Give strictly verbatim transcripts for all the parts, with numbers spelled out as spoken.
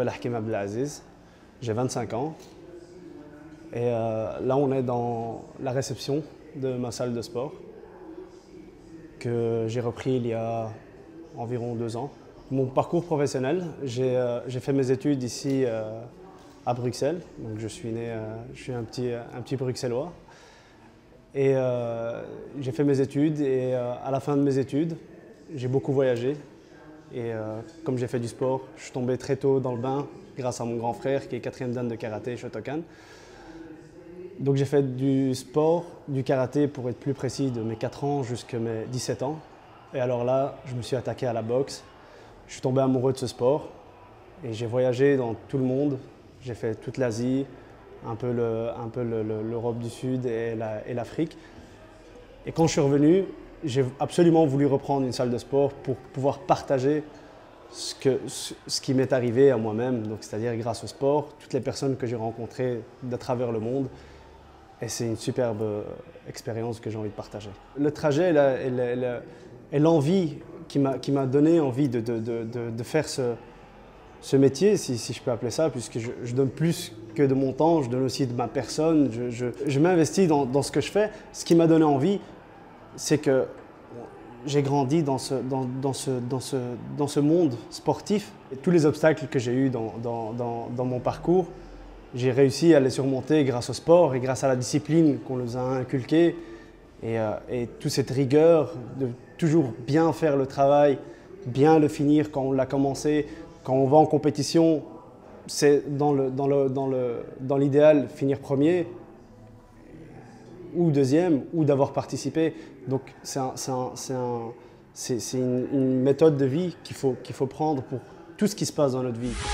m'appelle Hakim Abdelaziz, j'ai vingt-cinq ans et euh, là on est dans la réception de ma salle de sport que j'ai repris il y a environ deux ans. Mon parcours professionnel, j'ai euh, fait mes études ici euh, à Bruxelles, donc je suis né, euh, je suis un petit, un petit bruxellois. Et euh, j'ai fait mes études et euh, à la fin de mes études, j'ai beaucoup voyagé. Et euh, comme j'ai fait du sport, je suis tombé très tôt dans le bain grâce à mon grand frère qui est quatrième dan de karaté Shotokan. Donc j'ai fait du sport, du karaté pour être plus précis de mes quatre ans jusqu'à mes dix-sept ans. Et alors là, je me suis attaqué à la boxe. Je suis tombé amoureux de ce sport et j'ai voyagé dans tout le monde. J'ai fait toute l'Asie, un peu l'Europe du Sud et l'Afrique. Et quand je suis revenu, j'ai absolument voulu reprendre une salle de sport pour pouvoir partager ce, que, ce qui m'est arrivé à moi-même, c'est-à-dire grâce au sport, toutes les personnes que j'ai rencontrées de travers le monde. Et c'est une superbe expérience que j'ai envie de partager. Le trajet et l'envie qui m'a donné envie de, de, de, de, de faire ce, ce métier, si, si je peux appeler ça, puisque je, je donne plus que de mon temps, je donne aussi de ma personne, je, je, je m'investis dans, dans ce que je fais. Ce qui m'a donné envie, c'est que j'ai grandi dans ce, dans, dans, ce, dans, ce, dans ce monde sportif. Et tous les obstacles que j'ai eus dans, dans, dans, dans mon parcours, j'ai réussi à les surmonter grâce au sport et grâce à la discipline qu'on nous a inculquée et, euh, et toute cette rigueur de toujours bien faire le travail, bien le finir quand on l'a commencé. Quand on va en compétition, c'est dans l'idéal dans le, dans le, dans l'idéal finir premier ou deuxième ou d'avoir participé. Donc c'est un, un, un, une, une méthode de vie qu'il faut, qu'il faut prendre pour tout ce qui se passe dans notre vie.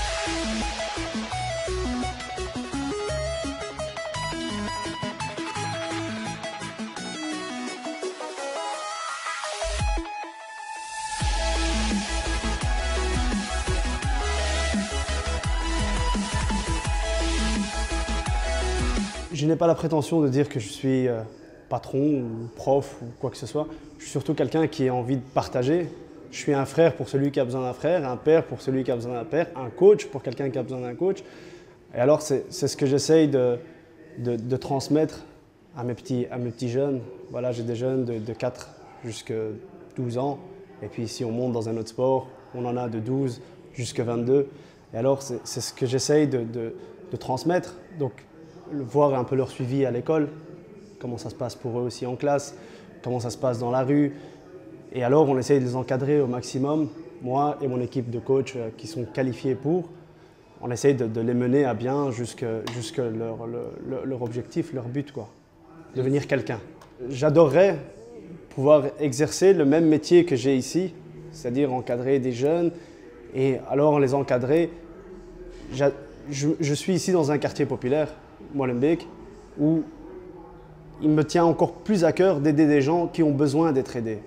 Je n'ai pas la prétention de dire que je suis euh, patron ou prof ou quoi que ce soit. Je suis surtout quelqu'un qui a envie de partager. Je suis un frère pour celui qui a besoin d'un frère, un père pour celui qui a besoin d'un père, un coach pour quelqu'un qui a besoin d'un coach. Et alors c'est ce que j'essaye de, de, de transmettre à mes petits, à mes petits jeunes. Voilà, j'ai des jeunes de, de quatre jusqu'à douze ans. Et puis si on monte dans un autre sport, on en a de douze jusqu'à vingt-deux. Et alors c'est ce que j'essaye de, de, de transmettre. Donc, voir un peu leur suivi à l'école, comment ça se passe pour eux aussi en classe, comment ça se passe dans la rue. Et alors, on essaye de les encadrer au maximum. Moi et mon équipe de coachs qui sont qualifiés pour, on essaye de, de les mener à bien jusqu'à jusqu'à leur, leur, leur objectif, leur but, quoi. Devenir quelqu'un. J'adorerais pouvoir exercer le même métier que j'ai ici, c'est-à-dire encadrer des jeunes. Et alors, les encadrer, je, je suis ici dans un quartier populaire, Molenbeek, où il me tient encore plus à cœur d'aider des gens qui ont besoin d'être aidés.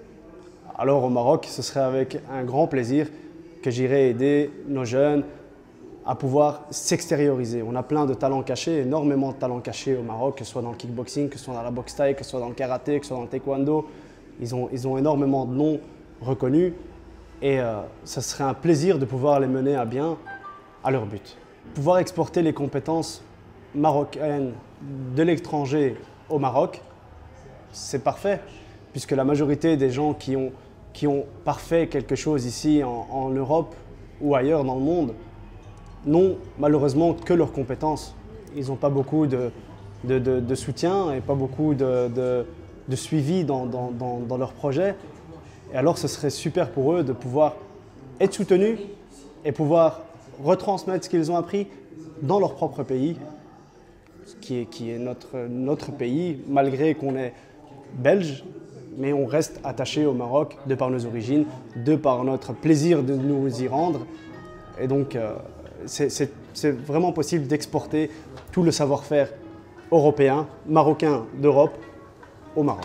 Alors au Maroc, ce serait avec un grand plaisir que j'irai aider nos jeunes à pouvoir s'extérioriser. On a plein de talents cachés, énormément de talents cachés au Maroc, que ce soit dans le kickboxing, que ce soit dans la boxe thaï, que ce soit dans le karaté, que ce soit dans le taekwondo. Ils ont, ils ont énormément de noms reconnus et euh, ce serait un plaisir de pouvoir les mener à bien à leur but. Pouvoir exporter les compétences marocaines de l'étranger au Maroc, c'est parfait, puisque la majorité des gens qui ont, qui ont parfait quelque chose ici en, en Europe ou ailleurs dans le monde n'ont malheureusement que leurs compétences. Ils n'ont pas beaucoup de, de, de, de soutien et pas beaucoup de, de, de suivi dans, dans, dans, dans leurs projets. Et alors ce serait super pour eux de pouvoir être soutenus et pouvoir retransmettre ce qu'ils ont appris dans leur propre pays, qui est, qui est notre, notre pays, malgré qu'on est belge, mais on reste attaché au Maroc de par nos origines, de par notre plaisir de nous y rendre. Et donc, euh, c'est vraiment possible d'exporter tout le savoir-faire européen, marocain d'Europe, au Maroc.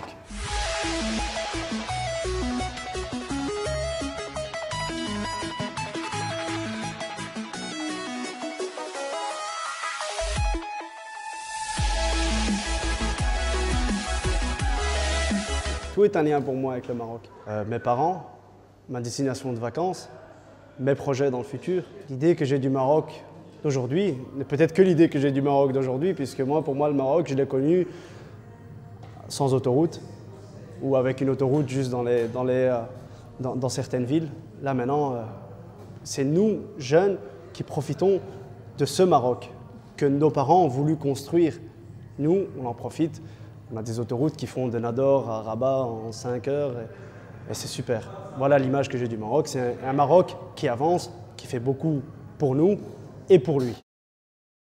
Tout est un lien pour moi avec le Maroc. Euh, mes parents, ma destination de vacances, mes projets dans le futur. L'idée que j'ai du Maroc d'aujourd'hui n'est peut-être que l'idée que j'ai du Maroc d'aujourd'hui, puisque moi, pour moi, le Maroc, je l'ai connu sans autoroute ou avec une autoroute juste dans, les, dans, les, euh, dans, dans certaines villes. Là, maintenant, euh, c'est nous, jeunes, qui profitons de ce Maroc que nos parents ont voulu construire. Nous, on en profite. On a des autoroutes qui font de Nador à Rabat en cinq heures et, et c'est super. Voilà l'image que j'ai du Maroc. C'est un, un Maroc qui avance, qui fait beaucoup pour nous et pour lui.